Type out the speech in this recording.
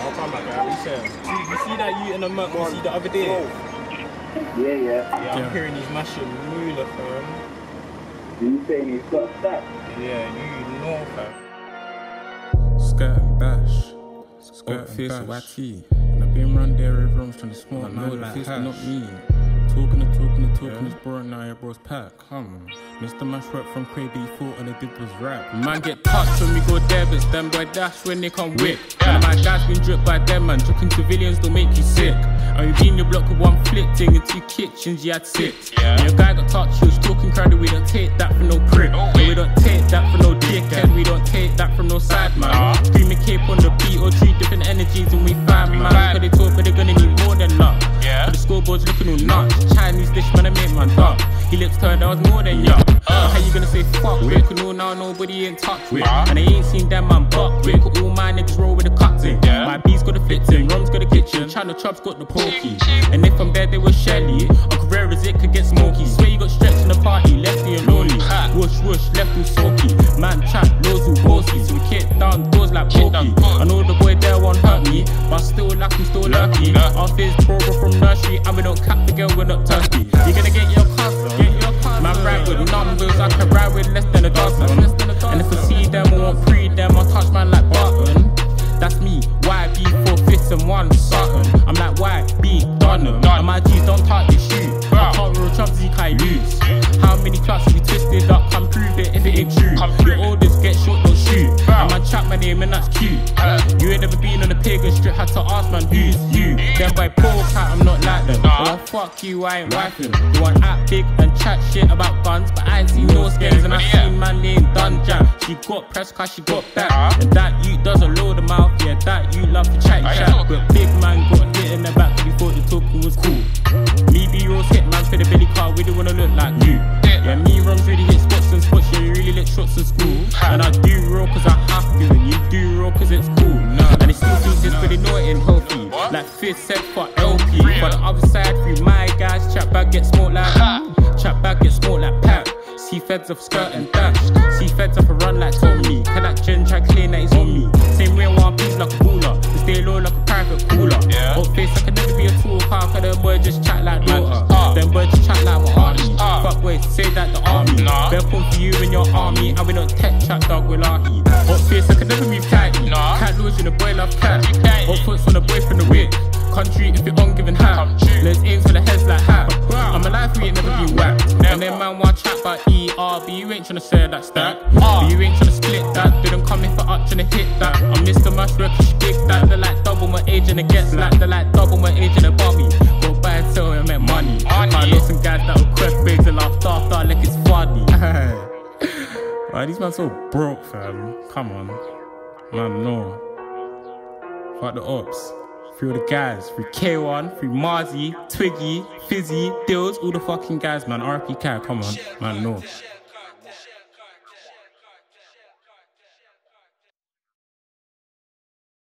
I'll come back, right? What you saying? You see that you in the Merc you see the other day? Yeah, I'm hearing he's mashing moolah, fam. You saying he's got that? Yeah, you know, fam. Skirt and bash, skirt and bash. YT. And I've been round there, everyone's trying to smoke. I know that it's not me. Talking, it's boring now, your bro's pack. Come on. Mr. Mash work from Crazy, thought all they did was rap. Man get touched when we go there, but them boy dash when they come whip. None of my guys been dripped by them, man. Joking civilians don't make you sick. And we been in your block with one flip thing in 2 kitchens, you had 6. And your guy got touched, he was talking crowded, we don't take that from no prick. We don't take that from no dickhead, we don't take that from no side man. Screaming cape on the beat or 3 different energies and we find man. Cause they talk but they're gonna need more than luck. But the scoreboard's looking all nuts. Chinese dish man, I make man duck. He lips turned, that was more than yuck. How you gonna say fuck with? Cause no now nobody in touch with. And I ain't seen them man buck with. Cause all my niggas roll with the cuts in. My B's got the fits in, Rom's got the kitchen, China Chub's got the pokey. And if I'm there they was Shelly. Uncle Rare as it could get smoky. Swear you got stretched in the party, lefty and lonely. Whoosh whoosh, left all soaky. Man chat, loads all bossy. So we kick down doors like pokey. I know the boy there won't hurt me, but still like I'm still lucky. Our fizz bro from nursery, and we don't cap the girl, we're not thirsty. You gonna get your cuss, man ride with numbers, I can ride with less than a dozen. And if I see them or want pre them, I'll touch man like button. That's me, YB 4 5ths and 1 Sutton. I'm like YB Dunham, and my G's don't touch this shoe. I can't roll chubs, you can't lose. How many clubs have you twisted up? Come prove it if it ain't true. Your orders get short, don't shoot. And man chat my name and that's cute. You ain't never been on a pagan strip, had to ask man who's you. Then by poor cat, I'm not like them. Oh fuck you, I ain't wifing. You want act big and chat shit about guns, but I ain't seen no scares. And I seen man named Dunjam. She got pressed cause she got back. And that you does a load of mouth, yeah, that you love to chat. But big man got hit in the back cause he thought the talking was cool. Me B-rolls hit man for the belly car, we don't wanna look like you. Yeah, me Roms really hit spots and spots, yeah, you really lit shots in school. And I do roll cause I have to, and you do roll cause it's cool. And they still think this, but they know it ain't healthy. Like Fizz said for LP. For the other side, through my guys, chat bag get smoked like chat bag get smoked like Pat. See feds off skirt and dash. See feds off a run like Tommy. Can that gen try claim that he's on me? Same way one piece like a baller. Stay low like a private cooler. Old face, I can never be a tool car. Cause them boys just chat like daughter. Them boys just chat like my auntie. Fuck ways, say that the army. They'll come for you in your army. And we don't tech chat dog with Lahi. Old face, I can never be tighty. Cat losing the boy love cat. Old foots on the boy from the wig. Country if you're on giving hat. Let's aim for the heads like hat. I'm alive, we ain't never be whacked. And then man want chat about ER, but you ain't tryna say that stack. But you ain't tryna split that. Didn't come in for up, tryna hit that. I'm Mr. Mash working, she dig that. They're like double my age and it gets slapped. They're like double my age and it bought me. Go buy and sell and make money. I know some guys that'll quest bigs and laugh after like it's funny. Why these man so broke, fam? Come on. Man, no. Fuck the ops. Through the guys, through K1, through Marzi, Twiggy, Fizzy, Dills, all the fucking guys, man. RP Kai, come on, man, no.